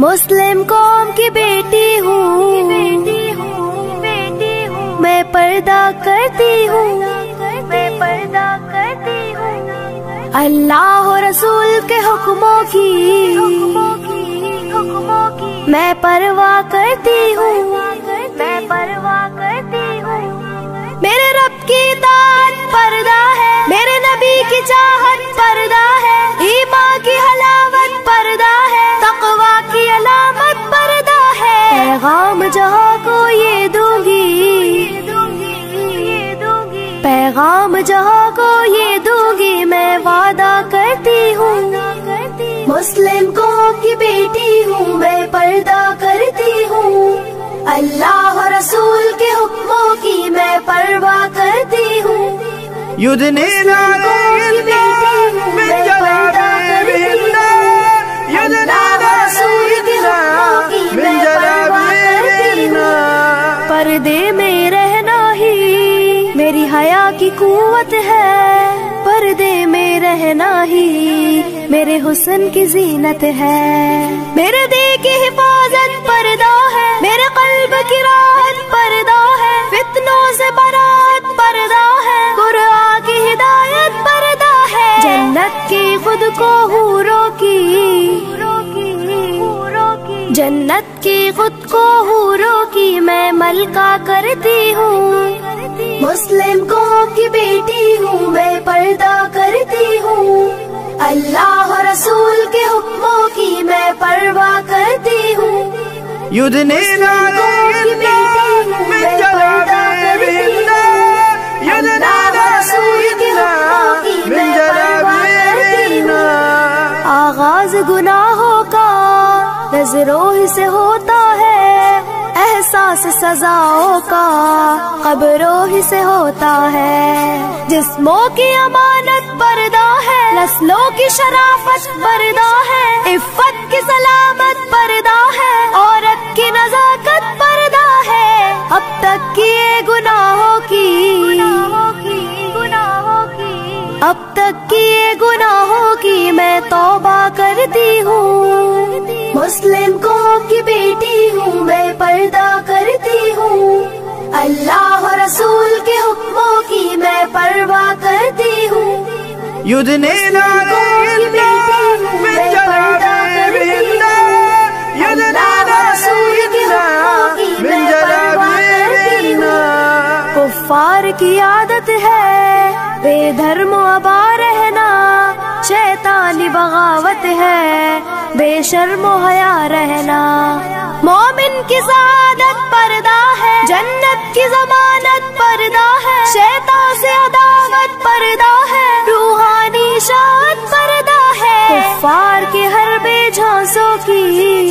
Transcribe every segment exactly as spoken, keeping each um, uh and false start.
مسلم قوم کی بیٹی ہوں، میں پردہ کرتی ہوں، میں پردہ کرتی ہوں، اللہ و رسول کے حکموں کی میں پرواہ کرتی ہوں، میں پرواہ کرتی ہوں۔ میرے رب کی اطاعت پردہ ہے، میرے نبی کی چاہت پردہ ہے، ایمان کی حلاوت پردہ ہے، تقویٰ کی علامت پردہ ہے۔ پیغام جہاں کو یہ دوں گی، پیغام جہاں کو یہ دوں گی، میں وعدہ کرتی ہوں۔ مسلم قوم کی بیٹی ہوں، میں پردہ کرتی ہوں، اللہ و رسول کے حکموں کی میں پرواہ کرتی ہوں۔ يدنين عليهن من جلابيبهن يدنين عليهن من جلابيبهن۔ پردے میں رہنا ہی میری حیا کی قوت ہے، پردے میں رہنا ہی میرے حسن کی زینت ہے، میرے دل کی حفاظت پردہ ہے، میرے قلب کی راحت پردہ ہے، فتنوں سے برات پردہ ہے، قرآن کی ہدایت پردہ ہے، جنت کی خود کو حوروں کی، جنت کی خود کو حوروں کی میں ملکہ کرتی ہوں۔ مسلم قوم کی بیٹی ہوں، میں پردہ کرتی ہوں، اللہ و رسول کے حکموں کی میں پرواہ کرتی ہوں۔ يدنين عليهن من جلابيبهن يدنين عليهن من جلابيبهن۔ آغاز گناہوں کا نظروں ہی سے ہوتا ہے، احساس سزاؤں کا قبروں ہی سے ہوتا ہے، جسموں کی امانت پردہ ہے، نسلوں کی شرافت پردہ ہے، عفت کی سلامت پردہ ہے، عورت کی نزاکت پردہ ہے۔ اب تک کیے گناہوں کی، اب تک کیے گناہوں کی میں توبہ کرتی ہوں۔ مسلم قوم کی بیٹی ہوں، میں پردہ کرتی ہوں، اللہ و رسول کے حکموں کی میں پرواہ کرتی ہوں۔ يدنين عليهن من جلابيبهن يدنين عليهن من جلابيبهن۔ کفار کی عادت ہے بے دھرم و ابا رہنا، شیطانی بغاوت ہے بے شرم و حیا رہنا، مومن کی سعادت پردہ ہے، جنت کی ضمانت پردہ ہے، شیطان سے عداوت پردہ ہے، روحانی شاد پردہ ہے، کفار کے ہر بے جھانسوں کی،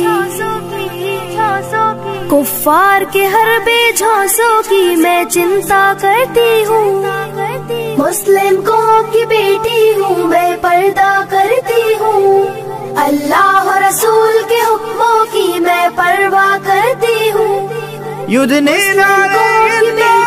کفار کے ہر بے جھانسوں کی میں چنتا کرتی ہوں۔ مسلم قوم کی بیٹی ہوں، میں پردہ کرتی ہوں، اللہ و رسول کے حکموں کی میں پرواہ کرتی ہوں۔ يدنين عليهن